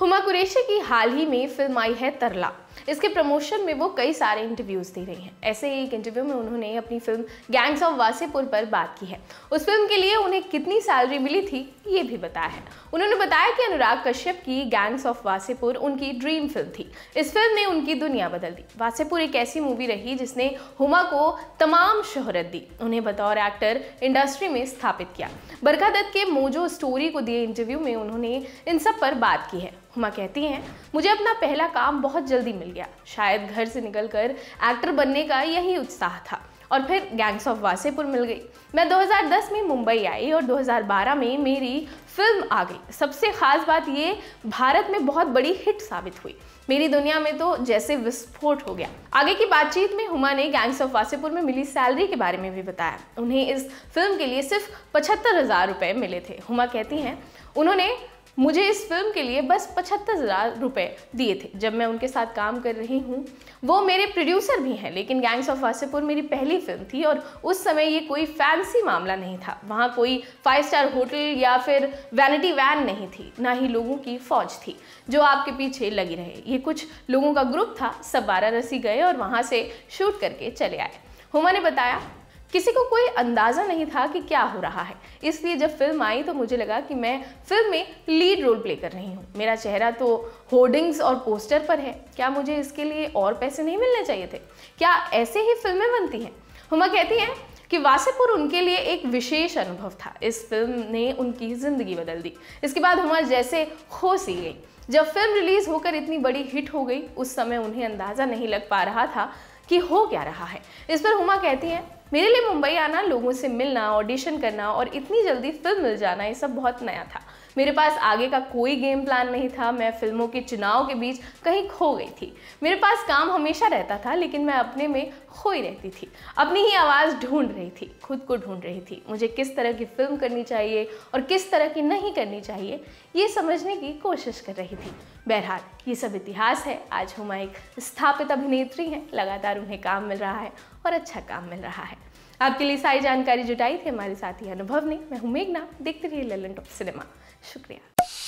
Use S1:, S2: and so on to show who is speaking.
S1: हुमा कुरैशी की हाल ही में फिल्म आई है तरला। इसके प्रमोशन में वो कई सारे इंटरव्यूज दे रही हैं। ऐसे ही एक इंटरव्यू में उन्होंने अपनी फिल्म गैंग्स ऑफ वासेपुर पर बात की है। उस फिल्म के लिए उन्हें कितनी सैलरी मिली थी ये भी बताया है। उन्होंने बताया कि अनुराग कश्यप की गैंग्स ऑफ वासेपुर उनकी ड्रीम फिल्म थी। इस फिल्म ने उनकी दुनिया बदल दी। वासेपुर एक ऐसी मूवी रही जिसने हुमा को तमाम शोहरत दी, उन्हें बतौर एक्टर इंडस्ट्री में स्थापित किया। बरखा दत्त के मोजो स्टोरी को दिए इंटरव्यू में उन्होंने इन सब पर बात की है। हुमा कहती हैं, मुझे अपना पहला काम बहुत जल्दी मिल गया। शायद घर से निकलकर एक्टर बनने का यही उत्साह था और फिर गैंग्स ऑफ वासेपुर मिल गई। मैं 2010 में मुंबई आई और 2012 में मेरी फिल्म आ गई। सबसे खास बात ये भारत में बहुत बड़ी हिट साबित हुई। मेरी दुनिया में तो जैसे विस्फोट हो गया। आगे की बातचीत में हुमा ने गैंग्स ऑफ वासेपुर में मिली सैलरी के बारे में भी बताया। उन्हें इस फिल्म के लिए सिर्फ 75,000 रुपये मिले थे। हुमा कहती हैं, उन्होंने मुझे इस फिल्म के लिए बस 75,000 रुपये दिए थे। जब मैं उनके साथ काम कर रही हूँ, वो मेरे प्रोड्यूसर भी हैं, लेकिन गैंग्स ऑफ वासेपुर मेरी पहली फिल्म थी और उस समय ये कोई फैंसी मामला नहीं था। वहाँ कोई 5 स्टार होटल या फिर वैनिटी वैन नहीं थी, ना ही लोगों की फौज थी जो आपके पीछे लगी रहे। ये कुछ लोगों का ग्रुप था, सब वाराणसी गए और वहाँ से शूट करके चले आए। हुमा ने बताया, किसी को कोई अंदाज़ा नहीं था कि क्या हो रहा है, इसलिए जब फिल्म आई तो मुझे लगा कि मैं फिल्म में लीड रोल प्ले कर रही हूँ। मेरा चेहरा तो होर्डिंग्स और पोस्टर पर है, क्या मुझे इसके लिए और पैसे नहीं मिलने चाहिए थे? क्या ऐसे ही फिल्में बनती हैं? हुमा कहती हैं कि वासेपुर उनके लिए एक विशेष अनुभव था। इस फिल्म ने उनकी ज़िंदगी बदल दी। इसके बाद हुमा जैसे खो सी गई। जब फिल्म रिलीज़ होकर इतनी बड़ी हिट हो गई, उस समय उन्हें अंदाज़ा नहीं लग पा रहा था कि हो क्या रहा है। इस पर हुमा कहती हैं, मेरे लिए मुंबई आना, लोगों से मिलना, ऑडिशन करना और इतनी जल्दी फिल्म मिल जाना, ये सब बहुत नया था। मेरे पास आगे का कोई गेम प्लान नहीं था। मैं फिल्मों के चुनाव के बीच कहीं खो गई थी। मेरे पास काम हमेशा रहता था, लेकिन मैं अपने में खोई रहती थी। अपनी ही आवाज़ ढूंढ रही थी, खुद को ढूंढ रही थी। मुझे किस तरह की फिल्म करनी चाहिए और किस तरह की नहीं करनी चाहिए, ये समझने की कोशिश कर रही थी। बहरहाल ये सब इतिहास है। आज हुमा एक स्थापित अभिनेत्री हैं, लगातार उन्हें काम मिल रहा है और अच्छा काम मिल रहा है। आपके लिए सारी जानकारी जुटाई थी हमारे साथी अनुभव ने। मैं हूं मेघना, देखते रहिए ललन टॉप सिनेमा। शुक्रिया।